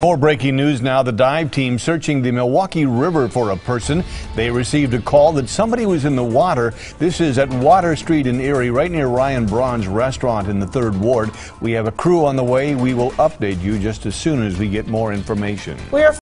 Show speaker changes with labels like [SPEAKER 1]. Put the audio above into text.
[SPEAKER 1] More breaking news now. The dive team searching the Milwaukee River for a person. They received a call that somebody was in the water. This is at Water Street in Erie, right near Ryan Braun's restaurant in the 3rd Ward. We have a crew on the way. We will update you just as soon as we get more information.
[SPEAKER 2] We are